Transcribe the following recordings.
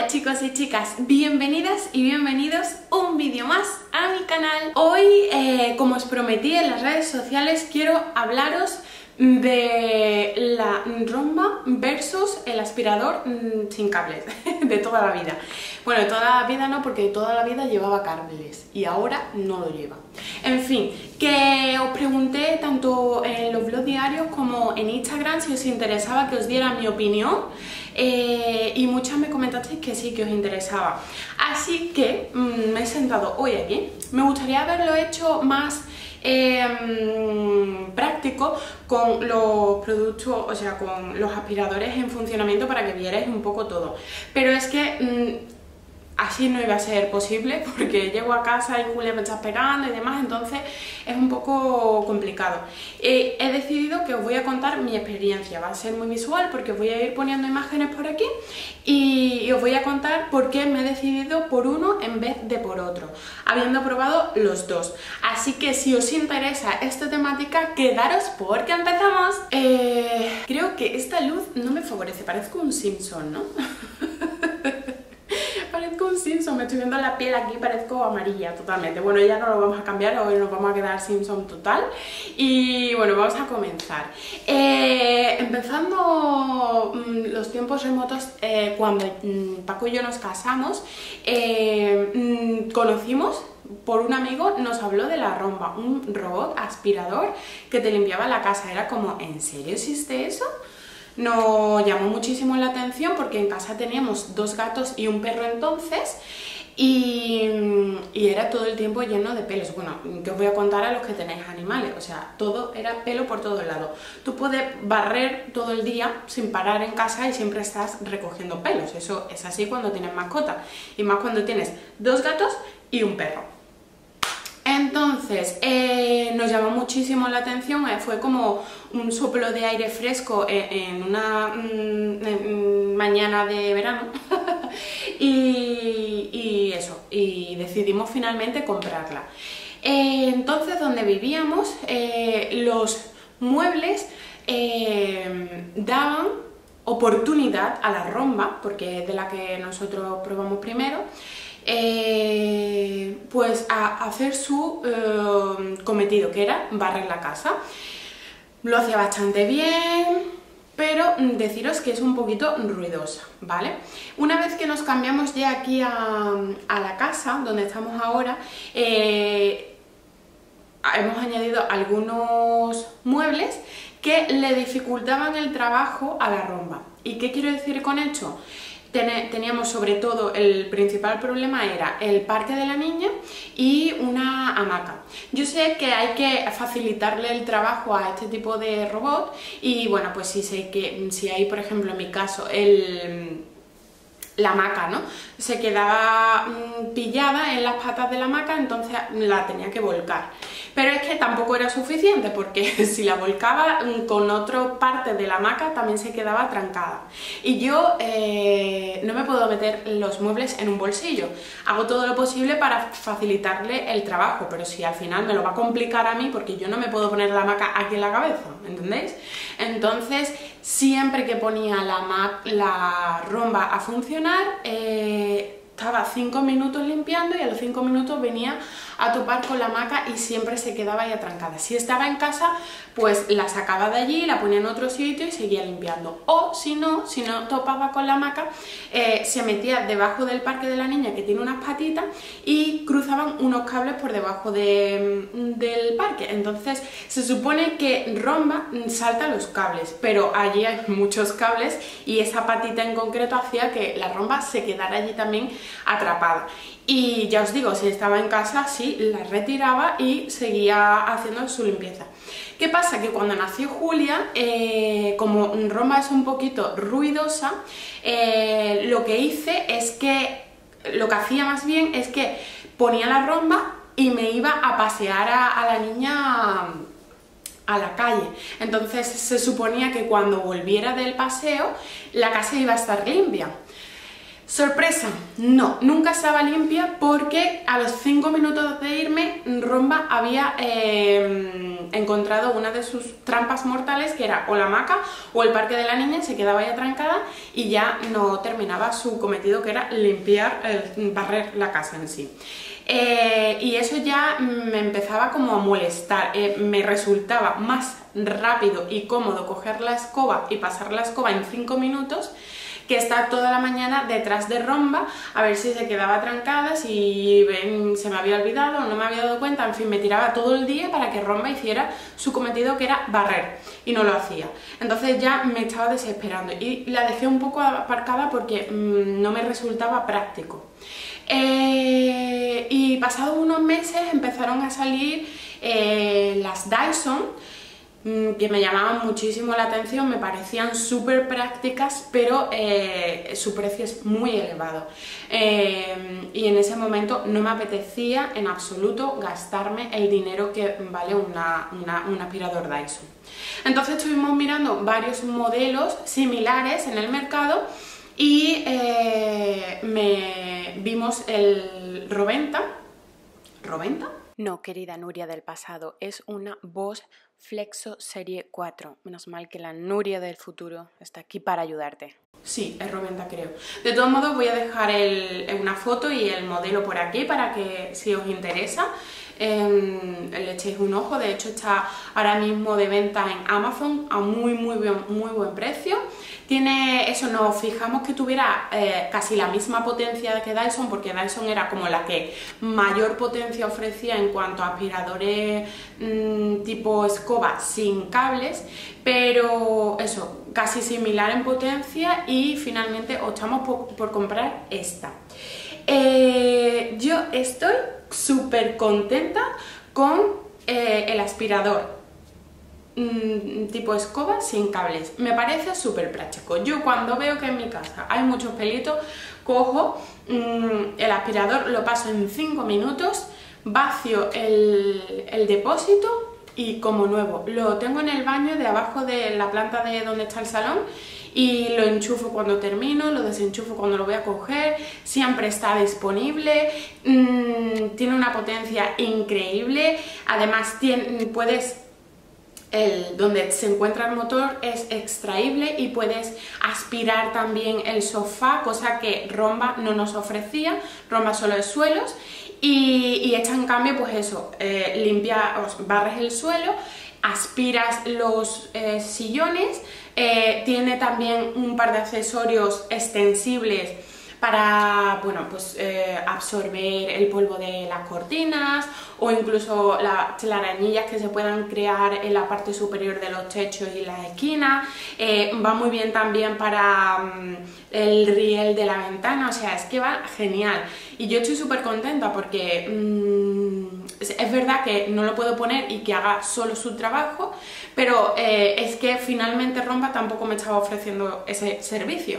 Hola chicos y chicas, bienvenidas y bienvenidos un vídeo más a mi canal. Hoy, como os prometí en las redes sociales, quiero hablaros de la Roomba versus el aspirador sin cables de toda la vida. Bueno, de toda la vida no, porque toda la vida llevaba cables y ahora no lo lleva. En fin, que os pregunté tanto en los blogs diarios como en Instagram si os interesaba que os diera mi opinión, y muchas me comentasteis que sí, que os interesaba. Así que me he sentado hoy aquí. Me gustaría haberlo hecho más práctico con los productos, o sea, con los aspiradores en funcionamiento para que vierais un poco todo. Pero es que así no iba a ser posible porque llego a casa y Julia me está esperando y demás, entonces es un poco complicado. He decidido que os voy a contar mi experiencia, va a ser muy visual porque os voy a ir poniendo imágenes por aquí y os voy a contar por qué me he decidido por uno en vez de por otro, habiendo probado los dos. Así que si os interesa esta temática, quedaros porque empezamos. Creo que esta luz no me favorece, parezco un Simpson, ¿no? Parezco un Simpson, me estoy viendo la piel aquí, parezco amarilla totalmente. Bueno, ya no lo vamos a cambiar, hoy nos vamos a quedar Simpson total. Y bueno, vamos a comenzar. Empezando los tiempos remotos, cuando Paco y yo nos casamos, conocimos por un amigo, nos habló de la Roomba, un robot aspirador que te limpiaba la casa. Era como, ¿en serio existe eso? Nos llamó muchísimo la atención porque en casa teníamos 2 gatos y un perro entonces y era todo el tiempo lleno de pelos. Bueno, que os voy a contar a los que tenéis animales, o sea, todo era pelo por todos lados. Tú puedes barrer todo el día sin parar en casa y siempre estás recogiendo pelos. Eso es así cuando tienes mascota y más cuando tienes 2 gatos y un perro. Entonces, nos llamó muchísimo la atención, fue como un soplo de aire fresco en una mañana de verano y eso, y decidimos finalmente comprarla. Entonces, donde vivíamos, los muebles daban oportunidad a la Roomba, porque es de la que nosotros probamos primero, pues a hacer su cometido, que era barrer la casa. Lo hacía bastante bien, pero deciros que es un poquito ruidosa, ¿vale? Una vez que nos cambiamos ya aquí a la casa donde estamos ahora, hemos añadido algunos muebles que le dificultaban el trabajo a la Roomba. ¿Y qué quiero decir con esto? Teníamos sobre todo, el principal problema era el parque de la niña y una hamaca. Yo sé que hay que facilitarle el trabajo a este tipo de robot y bueno, pues sí sé que si hay, por ejemplo, en mi caso, la hamaca, ¿no?, se quedaba pillada en las patas de la hamaca, entonces la tenía que volcar. Pero es que tampoco era suficiente porque si la volcaba con otra parte de la hamaca también se quedaba trancada. Y yo no me puedo meter los muebles en un bolsillo. Hago todo lo posible para facilitarle el trabajo, pero si al final me lo va a complicar a mí porque yo no me puedo poner la hamaca aquí en la cabeza, ¿entendéis? Entonces, siempre que ponía la Roomba a funcionar, estaba 5 minutos limpiando y a los 5 minutos venía a topar con la hamaca y siempre se quedaba ahí atrancada. Si estaba en casa, pues la sacaba de allí, la ponía en otro sitio y seguía limpiando. O si no topaba con la hamaca, se metía debajo del parque de la niña, que tiene unas patitas, y cruzaban unos cables por debajo del parque. Entonces se supone que Roomba salta los cables, pero allí hay muchos cables y esa patita en concreto hacía que la Roomba se quedara allí también atrapada. Y ya os digo, si estaba en casa, sí, la retiraba y seguía haciendo su limpieza. ¿Qué pasa? Que cuando nació Julia, como Roomba es un poquito ruidosa, lo que hice es que, lo que hacía más bien es que ponía la Roomba y me iba a pasear a la niña a la calle. Entonces se suponía que cuando volviera del paseo, la casa iba a estar limpia. Sorpresa, no, nunca estaba limpia porque a los 5 minutos de irme Romba había encontrado una de sus trampas mortales, que era o la hamaca o el parque de la niña, se quedaba ya trancada y ya no terminaba su cometido, que era limpiar, barrer la casa en sí. Y eso ya me empezaba como a molestar, me resultaba más rápido y cómodo coger la escoba y pasar la escoba en 5 minutos que estar toda la mañana detrás de Romba a ver si se quedaba trancada, si se me había olvidado o no me había dado cuenta, en fin, me tiraba todo el día para que Romba hiciera su cometido, que era barrer, y no lo hacía. Entonces ya me estaba desesperando y la dejé un poco aparcada porque no me resultaba práctico. Y pasados unos meses empezaron a salir las Dyson, que me llamaban muchísimo la atención, me parecían súper prácticas, pero su precio es muy elevado. Y en ese momento no me apetecía en absoluto gastarme el dinero que vale un aspirador Dyson. Entonces estuvimos mirando varios modelos similares en el mercado y vimos el Roventa. ¿Roventa? No, querida Nuria del pasado, es una Bosch Flexo Serie 4. Menos mal que la Nuria del futuro está aquí para ayudarte. Sí, es Roventa, creo. De todos modos voy a dejar una foto y el modelo por aquí para que, si os interesa, le echéis un ojo. De hecho está ahora mismo de venta en Amazon a muy buen precio. Tiene eso, nos fijamos que tuviera casi la misma potencia que Dyson, porque Dyson era como la que mayor potencia ofrecía en cuanto a aspiradores tipo escoba sin cables, pero eso, casi similar en potencia, y finalmente optamos por comprar esta. Yo estoy súper contenta con el aspirador tipo escoba sin cables, me parece súper práctico. Yo cuando veo que en mi casa hay muchos pelitos, cojo el aspirador, lo paso en 5 minutos, vacío el depósito y como nuevo. Lo tengo en el baño de abajo de la planta de donde está el salón y lo enchufo cuando termino, lo desenchufo cuando lo voy a coger, siempre está disponible, tiene una potencia increíble, además donde se encuentra el motor es extraíble y puedes aspirar también el sofá, cosa que Romba no nos ofrecía. Romba solo es suelos y esta en cambio pues eso, barres el suelo, aspiras los sillones, tiene también un par de accesorios extensibles para, bueno, pues absorber el polvo de las cortinas o incluso las telarañillas que se puedan crear en la parte superior de los techos y las esquinas. Va muy bien también para el riel de la ventana, o sea, es que va genial. Y yo estoy súper contenta porque es verdad que no lo puedo poner y que haga solo su trabajo, pero es que finalmente Romba tampoco me estaba ofreciendo ese servicio.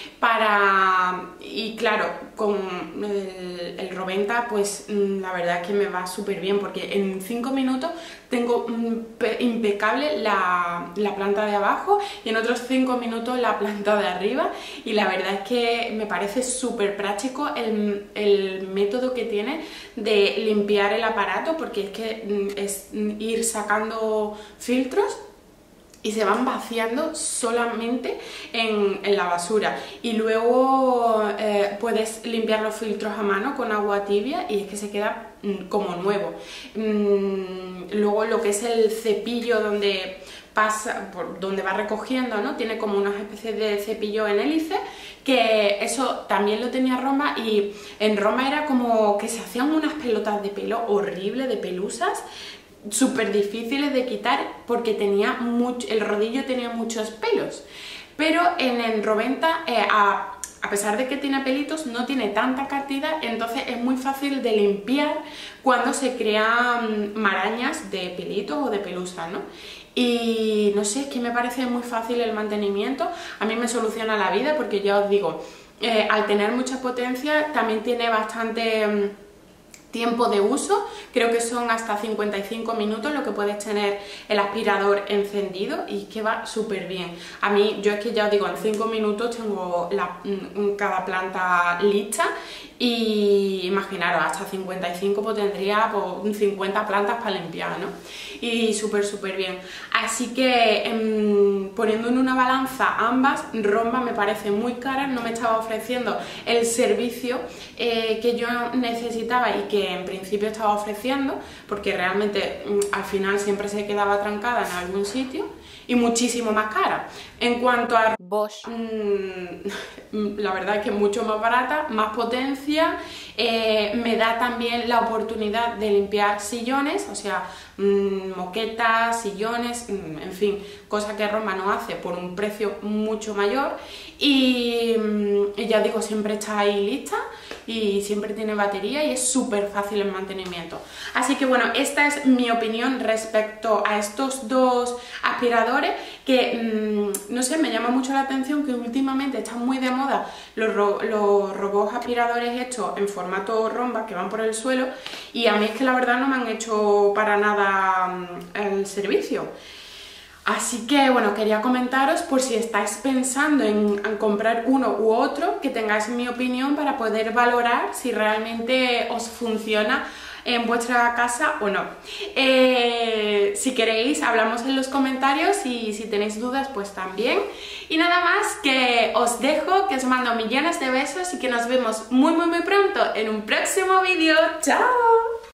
Y claro, con el Roventa pues la verdad es que me va súper bien porque en 5 minutos tengo impecable la planta de abajo y en otros 5 minutos la planta de arriba, y la verdad es que me parece súper práctico el método que tiene de limpiar el aparato, porque es que es ir sacando filtros y se van vaciando solamente en la basura, y luego puedes limpiar los filtros a mano con agua tibia y es que se queda como nuevo. Luego lo que es el cepillo donde va recogiendo, ¿no? Tiene como una especie de cepillo en hélice, que eso también lo tenía Romba, y en Romba era como que se hacían unas pelotas de pelo horrible, de pelusas, súper difíciles de quitar porque el rodillo tenía muchos pelos, pero en el Roventa a pesar de que tiene pelitos no tiene tanta cantidad, entonces es muy fácil de limpiar cuando se crean marañas de pelitos o de pelusas, ¿no? Y no sé, es que me parece muy fácil el mantenimiento, a mí me soluciona la vida porque ya os digo, al tener mucha potencia también tiene bastante tiempo de uso, creo que son hasta 55 minutos lo que puedes tener el aspirador encendido y que va súper bien. A mí, yo es que ya os digo, en 5 minutos tengo cada planta lista y imaginaros, hasta 55 pues tendría pues, 50 plantas para limpiar, ¿no? Y súper bien. Así que poniendo en una balanza ambas, Romba me parece muy cara, no me estaba ofreciendo el servicio que yo necesitaba y que en principio estaba ofreciendo, porque realmente al final siempre se quedaba trancada en algún sitio, y muchísimo más cara. En cuanto a Bosch, la verdad es que mucho más barata, más potencia, me da también la oportunidad de limpiar sillones, o sea, moquetas, sillones, en fin, cosa que Romba no hace por un precio mucho mayor y ya digo, siempre está ahí lista y siempre tiene batería y es súper fácil el mantenimiento. Así que bueno, esta es mi opinión respecto a estos dos aspiradores que, no sé, me llama mucho la atención que últimamente están muy de moda los robots aspiradores hechos en formato Romba que van por el suelo y a mí es que la verdad no me han hecho para nada el servicio. Así que bueno, quería comentaros por si estáis pensando en comprar uno u otro, que tengáis mi opinión para poder valorar si realmente os funciona en vuestra casa o no. Si queréis hablamos en los comentarios y si tenéis dudas pues también. Y nada más, que os dejo, que os mando millones de besos y que nos vemos muy pronto en un próximo vídeo. ¡Chao!